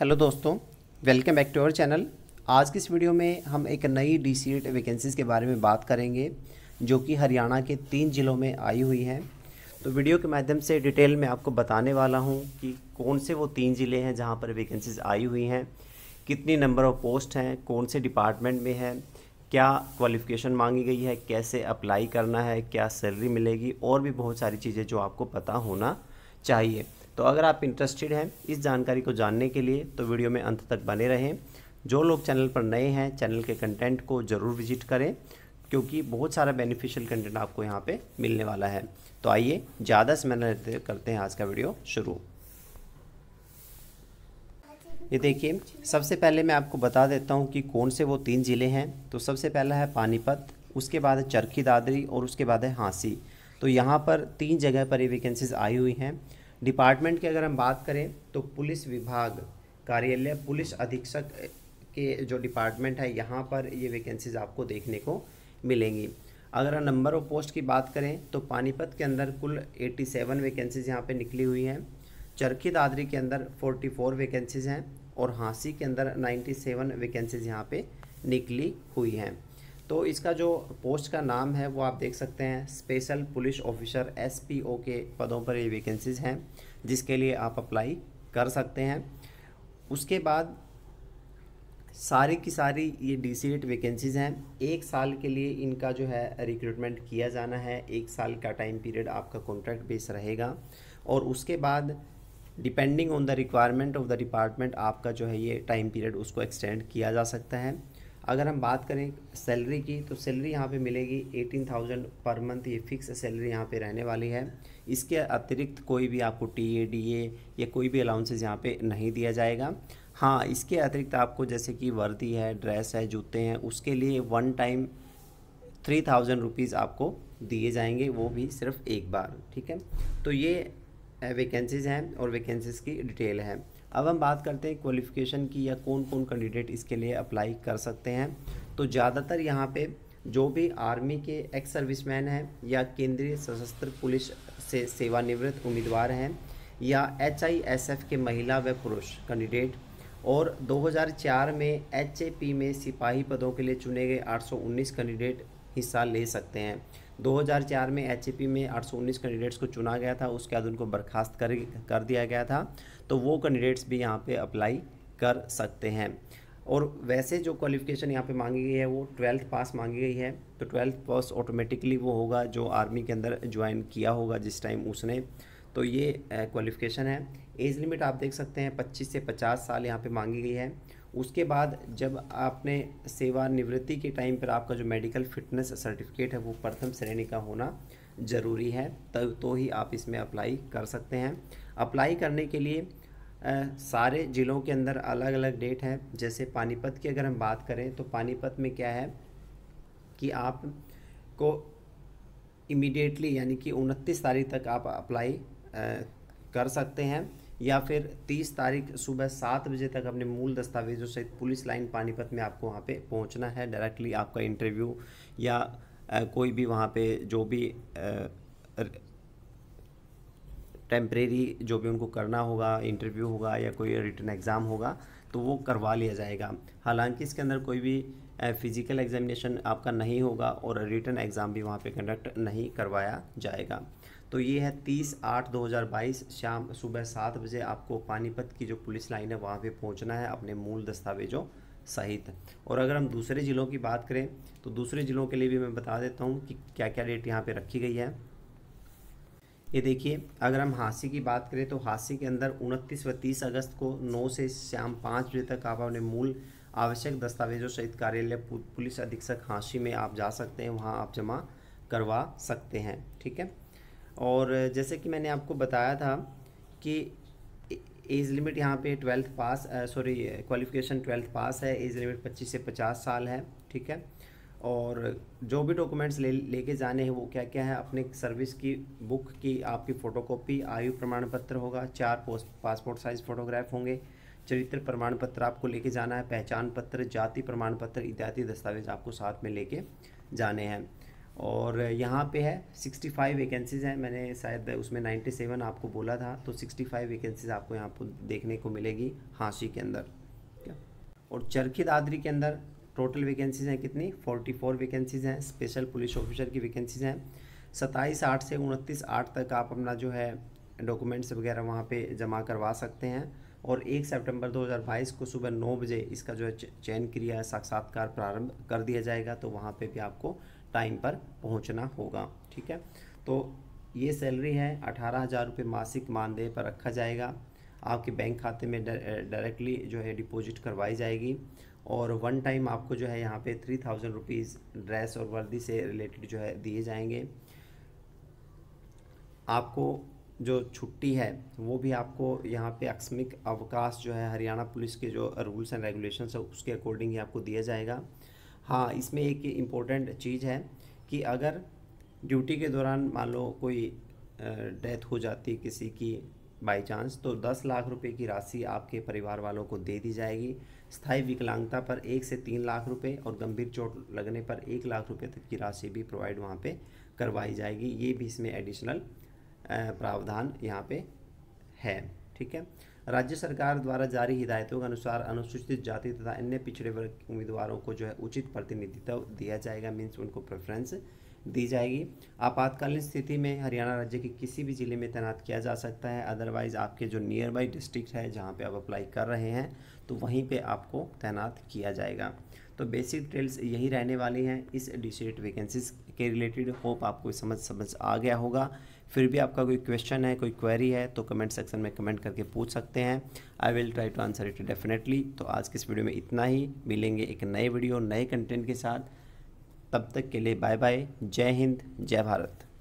Hello दोस्तों, welcome back to our channel. आज की इस वीडियो में हम एक नई DCET वैकेंसीज़ के बारे में बात करेंगे जो कि हरियाणा के 3 ज़िलों में आई हुई हैं। तो वीडियो के माध्यम से डिटेल में आपको बताने वाला हूं कि कौन से वो 3 ज़िले हैं जहां पर वैकेंसीज़ आई हुई हैं, कितनी नंबर ऑफ़ पोस्ट हैं, कौन से डिपार्टमेंट में है, क्या क्वालिफ़िकेशन मांगी गई है, कैसे अप्लाई करना है, क्या सैलरी मिलेगी और भी बहुत सारी चीज़ें जो आपको पता होना चाहिए। तो अगर आप इंटरेस्टेड हैं इस जानकारी को जानने के लिए तो वीडियो में अंत तक बने रहें। जो लोग चैनल पर नए हैं चैनल के कंटेंट को ज़रूर विजिट करें क्योंकि बहुत सारा बेनिफिशियल कंटेंट आपको यहाँ पे मिलने वाला है। तो आइए ज़्यादा समय न लेते करते हैं आज का वीडियो शुरू। ये देखिए, सबसे पहले मैं आपको बता देता हूँ कि कौन से वो 3 ज़िले हैं। तो सबसे पहला है पानीपत, उसके बाद है चरखी दादरी और उसके बाद है हांसी। तो यहाँ पर 3 जगह पर ये वैकेंसीज़ आई हुई हैं। डिपार्टमेंट की अगर हम बात करें तो पुलिस विभाग कार्यालय पुलिस अधीक्षक के जो डिपार्टमेंट है यहाँ पर ये वैकेंसीज़ आपको देखने को मिलेंगी। अगर हम नंबर ऑफ पोस्ट की बात करें तो पानीपत के अंदर कुल 87 वैकेंसीज़ यहाँ पे निकली हुई हैं, चरखी दादरी के अंदर 44 वैकेंसीज़ हैं और हांसी के अंदर 97 वैकेंसीज़ यहाँ पे निकली हुई हैं। तो इसका जो पोस्ट का नाम है वो आप देख सकते हैं, स्पेशल पुलिस ऑफिसर SPO के पदों पर ये वैकेंसीज़ हैं जिसके लिए आप अप्लाई कर सकते हैं। उसके बाद सारी की सारी ये DCET वैकेंसीज़ हैं। 1 साल के लिए इनका जो है रिक्रूटमेंट किया जाना है। 1 साल का टाइम पीरियड आपका कॉन्ट्रैक्ट बेस रहेगा और उसके बाद depending on the requirement of the department आपका जो है ये टाइम पीरियड उसको एक्सटेंड किया जा सकता है। अगर हम बात करें सैलरी की तो सैलरी यहाँ पे मिलेगी 18,000 पर मंथ, ये फिक्स सैलरी यहाँ पे रहने वाली है। इसके अतिरिक्त कोई भी आपको TA DA या कोई भी अलाउंसेस यहाँ पे नहीं दिया जाएगा। हाँ, इसके अतिरिक्त आपको जैसे कि वर्दी है, ड्रेस है, जूते हैं, उसके लिए वन टाइम 3,000 रुपीज़ आपको दिए जाएंगे, वो भी सिर्फ एक बार। ठीक है, तो ये वैकेंसीज़ हैं और वैकेंसीज़ की डिटेल है। अब हम बात करते हैं क्वालिफ़िकेशन की या कौन कौन कैंडिडेट इसके लिए अप्लाई कर सकते हैं। तो ज़्यादातर यहाँ पे जो भी आर्मी के एक्स सर्विसमैन हैं या केंद्रीय सशस्त्र पुलिस से सेवानिवृत्त उम्मीदवार हैं या HISF के महिला व पुरुष कैंडिडेट और 2004 में HAP में सिपाही पदों के लिए चुने गए 819 कैंडिडेट हिस्सा ले सकते हैं। 2004 में HAP में 819 कैंडिडेट्स को चुना गया था, उसके बाद उनको बर्खास्त कर दिया गया था। तो वो कैंडिडेट्स भी यहाँ पे अप्लाई कर सकते हैं। और वैसे जो क्वालिफ़िकेशन यहाँ पे मांगी गई है वो 12th पास मांगी गई है। तो 12th पास ऑटोमेटिकली वो होगा जो आर्मी के अंदर ज्वाइन किया होगा जिस टाइम उसने। तो ये क्वालिफ़िकेशन है। एज लिमिट आप देख सकते हैं 25 से 50 साल यहाँ पे मांगी गई है। उसके बाद जब आपने सेवानिवृत्ति के टाइम पर आपका जो मेडिकल फिटनेस सर्टिफिकेट है वो प्रथम श्रेणी का होना ज़रूरी है, तब तो ही आप इसमें अप्लाई कर सकते हैं। अप्लाई करने के लिए सारे ज़िलों के अंदर अलग अलग डेट है। जैसे पानीपत की अगर हम बात करें तो पानीपत में क्या है कि आपको इमीडिएटली यानी कि 29 तारीख तक आप अप्लाई कर सकते हैं या फिर 30 तारीख सुबह 7 बजे तक अपने मूल दस्तावेजों सहित पुलिस लाइन पानीपत में आपको वहाँ पे पहुँचना है। डायरेक्टली आपका इंटरव्यू या कोई भी वहाँ पे जो भी टेम्परेरी जो भी उनको करना होगा, इंटरव्यू होगा या कोई रिटन एग्ज़ाम होगा तो वो करवा लिया जाएगा। हालांकि इसके अंदर कोई भी फिज़िकल एग्जामिनेशन आपका नहीं होगा और रिटन एग्ज़ाम भी वहाँ पे कंडक्ट नहीं करवाया जाएगा। तो ये है 30/8/2022 शाम सुबह 7 बजे आपको पानीपत की जो पुलिस लाइन है वहाँ पे पहुँचना है अपने मूल दस्तावेजों सहित। और अगर हम दूसरे ज़िलों की बात करें तो दूसरे ज़िलों के लिए भी मैं बता देता हूँ कि क्या क्या डेट यहाँ पे रखी गई है। ये देखिए, अगर हम हांसी की बात करें तो हांसी के अंदर 29 व 30 अगस्त को 9 से शाम 5 बजे तक आप अपने मूल आवश्यक दस्तावेजों सहित कार्यालय पुलिस अधीक्षक हांसी में आप जा सकते हैं, वहाँ आप जमा करवा सकते हैं। ठीक है, और जैसे कि मैंने आपको बताया था कि एज लिमिट यहाँ पे 12th पास क्वालिफ़िकेशन 12th पास है। एज लिमिट 25 से 50 साल है। ठीक है, और जो भी डॉक्यूमेंट्स लेके जाने हैं वो क्या क्या है, अपने सर्विस की बुक की आपकी फ़ोटोकॉपी, आयु प्रमाण पत्र होगा, 4 पासपोर्ट साइज़ फ़ोटोग्राफ होंगे, चरित्र प्रमाण पत्र आपको लेके जाना है, पहचान पत्र, जाति प्रमाण पत्र इत्यादि दस्तावेज आपको साथ में लेके जाने हैं। और यहाँ पे है 65 वैकेंसीज़ हैं, मैंने शायद उसमें 97 आपको बोला था, तो 65 वैकेंसीज़ आपको यहाँ पर देखने को मिलेगी हाँसी के अंदर। क्या और चरखी दादरी के अंदर टोटल वैकेंसीज़ हैं कितनी, 44 वैकेंसीज़ हैं। स्पेशल पुलिस ऑफिसर की वैकेंसीज़ हैं 27/8 से 29/8 तक आप अपना जो है डॉक्यूमेंट्स वगैरह वहाँ पे जमा करवा सकते हैं। और 1 सितंबर 2022 को सुबह 9 बजे इसका जो है चयन क्रिया साक्षात्कार प्रारंभ कर दिया जाएगा, तो वहाँ पे भी आपको टाइम पर पहुँचना होगा। ठीक है, तो ये सैलरी है 18,000 रुपये मासिक मानदेय पर रखा जाएगा, आपके बैंक खाते में डायरेक्टली जो है डिपॉजिट करवाई जाएगी। और वन टाइम आपको जो है यहाँ पे 3,000 रुपीज़ ड्रेस और वर्दी से रिलेटेड जो है दिए जाएंगे। आपको जो छुट्टी है वो भी आपको यहाँ पे आकस्मिक अवकाश जो है हरियाणा पुलिस के जो रूल्स एंड रेगुलेशंस है उसके अकॉर्डिंग ही आपको दिया जाएगा। हाँ, इसमें एक इम्पोर्टेंट चीज़ है कि अगर ड्यूटी के दौरान मान लो कोई डेथ हो जाती किसी की बाई चांस, तो 10 लाख रुपए की राशि आपके परिवार वालों को दे दी जाएगी। स्थायी विकलांगता पर 1 से 3 लाख रुपए और गंभीर चोट लगने पर 1 लाख रुपए तक की राशि भी प्रोवाइड वहाँ पे करवाई जाएगी। ये भी इसमें एडिशनल प्रावधान यहाँ पे है। ठीक है, राज्य सरकार द्वारा जारी हिदायतों के अनुसार अनुसूचित जाति तथा अन्य पिछड़े वर्ग उम्मीदवारों को जो है उचित प्रतिनिधित्व दिया जाएगा, मीन्स उनको प्रेफरेंस दी जाएगी। आपातकालीन स्थिति में हरियाणा राज्य के किसी भी ज़िले में तैनात किया जा सकता है, अदरवाइज़ आपके जो नियर बाई डिस्ट्रिक्ट है जहाँ पे आप अप्लाई कर रहे हैं तो वहीं पे आपको तैनात किया जाएगा। तो बेसिक डिटेल्स यही रहने वाली हैं इस डीसीएट वैकेंसीज के रिलेटेड। होप आपको समझ आ गया होगा। फिर भी आपका कोई क्वेश्चन है, कोई क्वेरी है तो कमेंट सेक्शन में कमेंट करके पूछ सकते हैं। I will try to answer it definitely. तो आज के इस वीडियो में इतना ही, मिलेंगे एक नए वीडियो नए कंटेंट के साथ। तब तक के लिए बाय बाय, जय हिंद, जय भारत।